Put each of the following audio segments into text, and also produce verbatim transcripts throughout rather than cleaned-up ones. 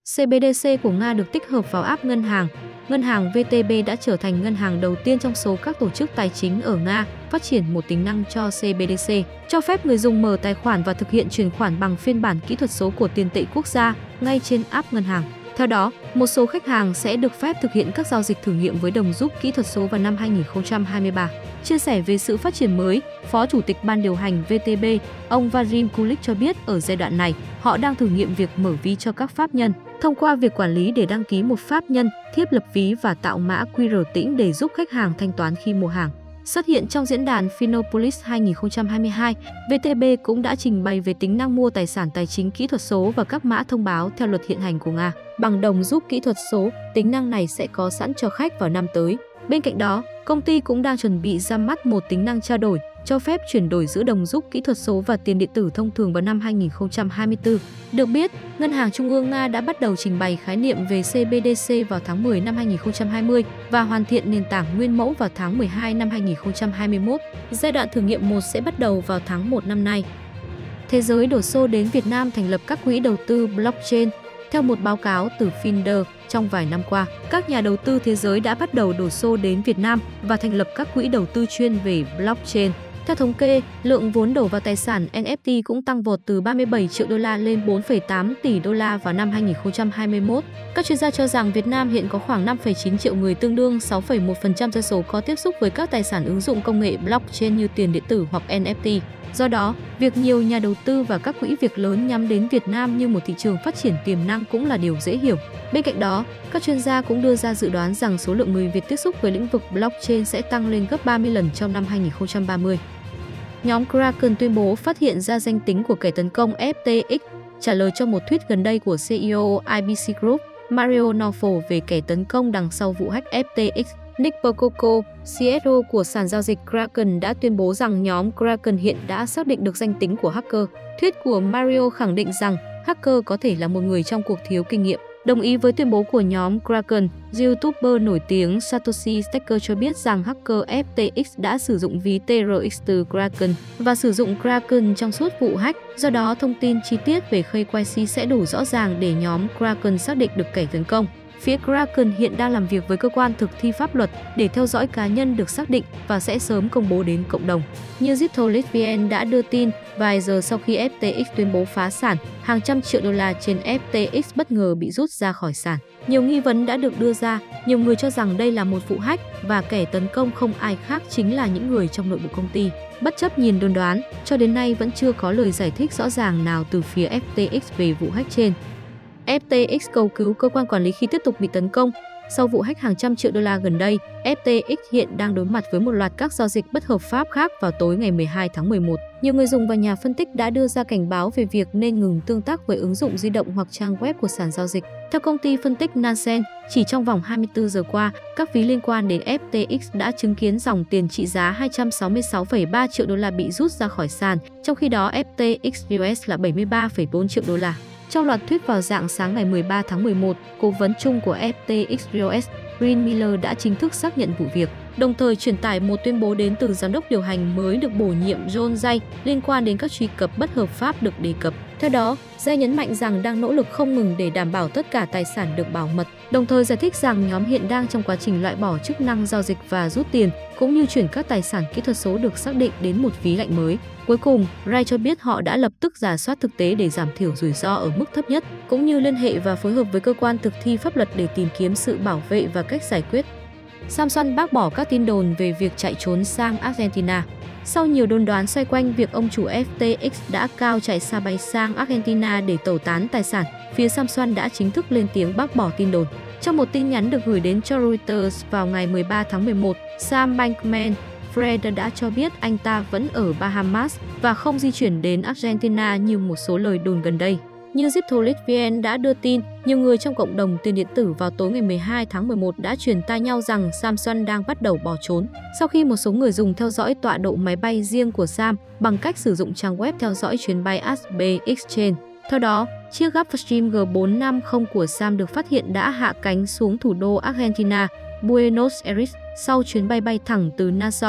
xê bê đê xê của Nga được tích hợp vào app ngân hàng. Ngân hàng vê tê bê đã trở thành ngân hàng đầu tiên trong số các tổ chức tài chính ở Nga phát triển một tính năng cho xê bê đê xê, cho phép người dùng mở tài khoản và thực hiện chuyển khoản bằng phiên bản kỹ thuật số của tiền tệ quốc gia ngay trên app ngân hàng. Theo đó, một số khách hàng sẽ được phép thực hiện các giao dịch thử nghiệm với đồng rút kỹ thuật số vào năm hai nghìn không trăm hai mươi ba. Chia sẻ về sự phát triển mới, Phó Chủ tịch Ban điều hành vê tê bê, ông Vadim Kulik cho biết ở giai đoạn này, họ đang thử nghiệm việc mở ví cho các pháp nhân, thông qua việc quản lý để đăng ký một pháp nhân, thiết lập ví và tạo mã quy rờ tĩnh để giúp khách hàng thanh toán khi mua hàng. Xuất hiện trong diễn đàn Finapolis hai nghìn không trăm hai mươi hai, vê tê bê cũng đã trình bày về tính năng mua tài sản tài chính kỹ thuật số và các mã thông báo theo luật hiện hành của Nga. Bằng đồng rút kỹ thuật số, tính năng này sẽ có sẵn cho khách vào năm tới. Bên cạnh đó, công ty cũng đang chuẩn bị ra mắt một tính năng trao đổi, cho phép chuyển đổi giữa đồng rút kỹ thuật số và tiền điện tử thông thường vào năm hai nghìn không trăm hai mươi tư. Được biết, Ngân hàng Trung ương Nga đã bắt đầu trình bày khái niệm về xê bê đê xê vào tháng mười năm hai nghìn không trăm hai mươi và hoàn thiện nền tảng nguyên mẫu vào tháng mười hai năm hai nghìn không trăm hai mươi mốt. Giai đoạn thử nghiệm một sẽ bắt đầu vào tháng một năm nay. Thế giới đổ xô đến Việt Nam thành lập các quỹ đầu tư blockchain. Theo một báo cáo từ Finder, trong vài năm qua, các nhà đầu tư thế giới đã bắt đầu đổ xô đến Việt Nam và thành lập các quỹ đầu tư chuyên về blockchain. Theo thống kê, lượng vốn đổ vào tài sản en ép tê cũng tăng vọt từ ba mươi bảy triệu đô la lên bốn phẩy tám tỷ đô la vào năm hai nghìn không trăm hai mươi mốt. Các chuyên gia cho rằng Việt Nam hiện có khoảng năm phẩy chín triệu người, tương đương sáu phẩy một phần trăm dân số có tiếp xúc với các tài sản ứng dụng công nghệ blockchain như tiền điện tử hoặc en ép tê. Do đó, việc nhiều nhà đầu tư và các quỹ việc lớn nhắm đến Việt Nam như một thị trường phát triển tiềm năng cũng là điều dễ hiểu. Bên cạnh đó, các chuyên gia cũng đưa ra dự đoán rằng số lượng người Việt tiếp xúc với lĩnh vực blockchain sẽ tăng lên gấp ba mươi lần trong năm hai nghìn không trăm ba mươi. Nhóm Kraken tuyên bố phát hiện ra danh tính của kẻ tấn công ép tê ích. Trả lời cho một tweet gần đây của xê e ô i bê xê Group, Mario Norfo về kẻ tấn công đằng sau vụ hack ép tê ích, Nick Percoco, xê ét ô của sàn giao dịch Kraken đã tuyên bố rằng nhóm Kraken hiện đã xác định được danh tính của hacker. Tweet của Mario khẳng định rằng hacker có thể là một người trong cuộc thiếu kinh nghiệm. Đồng ý với tuyên bố của nhóm Kraken, YouTuber nổi tiếng Satoshi Stacker cho biết rằng hacker ép tê ích đã sử dụng ví tê rờ ích từ Kraken và sử dụng Kraken trong suốt vụ hack. Do đó, thông tin chi tiết về ca i xê sẽ đủ rõ ràng để nhóm Kraken xác định được kẻ tấn công. Phía Kraken hiện đang làm việc với cơ quan thực thi pháp luật để theo dõi cá nhân được xác định và sẽ sớm công bố đến cộng đồng. Như Ziptolit.vn đã đưa tin, vài giờ sau khi ép tê ích tuyên bố phá sản, hàng trăm triệu đô la trên ép tê ích bất ngờ bị rút ra khỏi sàn. Nhiều nghi vấn đã được đưa ra, nhiều người cho rằng đây là một vụ hack và kẻ tấn công không ai khác chính là những người trong nội bộ công ty. Bất chấp nhìn đồn đoán, cho đến nay vẫn chưa có lời giải thích rõ ràng nào từ phía ép tê ích về vụ hack trên. ép tê ích cầu cứu cơ quan quản lý khi tiếp tục bị tấn công. Sau vụ hack hàng trăm triệu đô la gần đây, ép tê ích hiện đang đối mặt với một loạt các giao dịch bất hợp pháp khác. Vào tối ngày mười hai tháng mười một, nhiều người dùng và nhà phân tích đã đưa ra cảnh báo về việc nên ngừng tương tác với ứng dụng di động hoặc trang web của sàn giao dịch. Theo công ty phân tích Nansen, chỉ trong vòng hai mươi tư giờ qua, các ví liên quan đến ép tê ích đã chứng kiến dòng tiền trị giá hai trăm sáu mươi sáu phẩy ba triệu đô la bị rút ra khỏi sàn, trong khi đó ép tê ích u ét là bảy mươi ba phẩy bốn triệu đô la. Trong loạt tweet vào rạng sáng ngày mười ba tháng mười một, cố vấn chung của ép tê ích u ét, Green Miller đã chính thức xác nhận vụ việc, đồng thời truyền tải một tuyên bố đến từ giám đốc điều hành mới được bổ nhiệm John Jay liên quan đến các truy cập bất hợp pháp được đề cập. Theo đó, Jay nhấn mạnh rằng đang nỗ lực không ngừng để đảm bảo tất cả tài sản được bảo mật, đồng thời giải thích rằng nhóm hiện đang trong quá trình loại bỏ chức năng giao dịch và rút tiền, cũng như chuyển các tài sản kỹ thuật số được xác định đến một ví lạnh mới. Cuối cùng, Ray cho biết họ đã lập tức rà soát thực tế để giảm thiểu rủi ro ở mức thấp nhất, cũng như liên hệ và phối hợp với cơ quan thực thi pháp luật để tìm kiếm sự bảo vệ và cách giải quyết. Samsung bác bỏ các tin đồn về việc chạy trốn sang Argentina. Sau nhiều đồn đoán xoay quanh việc ông chủ ép tê ích đã cao chạy xa bay sang Argentina để tẩu tán tài sản, phía Samsung đã chính thức lên tiếng bác bỏ tin đồn. Trong một tin nhắn được gửi đến cho Reuters vào ngày mười ba tháng mười một, Sam Bankman-Fried đã cho biết anh ta vẫn ở Bahamas và không di chuyển đến Argentina như một số lời đồn gần đây. Như Ziptolit.vn đã đưa tin, nhiều người trong cộng đồng tiền điện tử vào tối ngày mười hai tháng mười một đã truyền tai nhau rằng Samsung đang bắt đầu bỏ trốn, sau khi một số người dùng theo dõi tọa độ máy bay riêng của Sam bằng cách sử dụng trang web theo dõi chuyến bay ét bê Exchange. Theo đó, chiếc Gulfstream G bốn năm mươi của Sam được phát hiện đã hạ cánh xuống thủ đô Argentina, Buenos Aires, sau chuyến bay bay thẳng từ Nassau,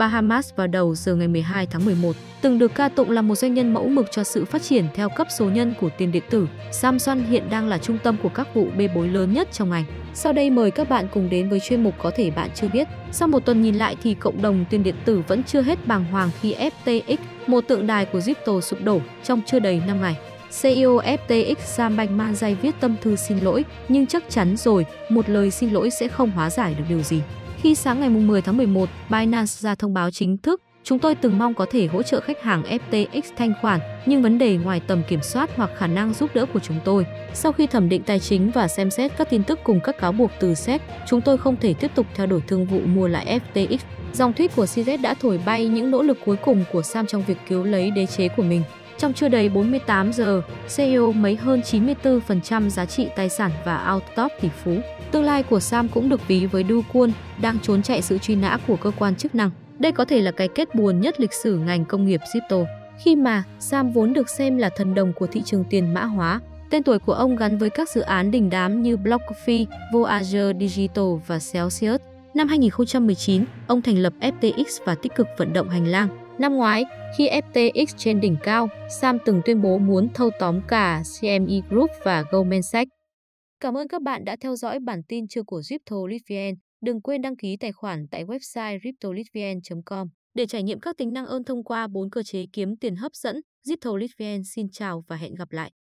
Bahamas vào đầu giờ ngày mười hai tháng mười một, từng được ca tụng là một doanh nhân mẫu mực cho sự phát triển theo cấp số nhân của tiền điện tử. Samsung hiện đang là trung tâm của các vụ bê bối lớn nhất trong ngành. Sau đây mời các bạn cùng đến với chuyên mục Có thể bạn chưa biết. Sau một tuần nhìn lại thì cộng đồng tiền điện tử vẫn chưa hết bàng hoàng khi ép tê ích, một tượng đài của crypto sụp đổ trong chưa đầy năm ngày. xê i ô ép tê ích Sam Bankman-Fried viết tâm thư xin lỗi, nhưng chắc chắn rồi, một lời xin lỗi sẽ không hóa giải được điều gì. Khi sáng ngày mười tháng mười một, Binance ra thông báo chính thức, chúng tôi từng mong có thể hỗ trợ khách hàng ép tê ích thanh khoản, nhưng vấn đề ngoài tầm kiểm soát hoặc khả năng giúp đỡ của chúng tôi. Sau khi thẩm định tài chính và xem xét các tin tức cùng các cáo buộc từ ét e xê, chúng tôi không thể tiếp tục theo đuổi thương vụ mua lại ép tê ích. Dòng tweet của xê zét đã thổi bay những nỗ lực cuối cùng của Sam trong việc cứu lấy đế chế của mình. Trong chưa đầy bốn mươi tám giờ, xê i ô mấy hơn chín mươi tư phần trăm giá trị tài sản và out top tỷ phú. Tương lai của Sam cũng được ví với Do Kwon, đang trốn chạy sự truy nã của cơ quan chức năng. Đây có thể là cái kết buồn nhất lịch sử ngành công nghiệp crypto, khi mà Sam vốn được xem là thần đồng của thị trường tiền mã hóa. Tên tuổi của ông gắn với các dự án đình đám như BlockFi, Voyager Digital và Celsius. Năm hai nghìn không trăm mười chín, ông thành lập ép tê ích và tích cực vận động hành lang. Năm ngoái, khi ép tê ích trên đỉnh cao, Sam từng tuyên bố muốn thâu tóm cả xê em e Group và Goldman Sachs. Cảm ơn các bạn đã theo dõi bản tin trưa của CryptoLeads.vn. Đừng quên đăng ký tài khoản tại website cryptoleadsvn chấm com để trải nghiệm các tính năng ơn thông qua bốn cơ chế kiếm tiền hấp dẫn. CryptoLeads.vn xin chào và hẹn gặp lại.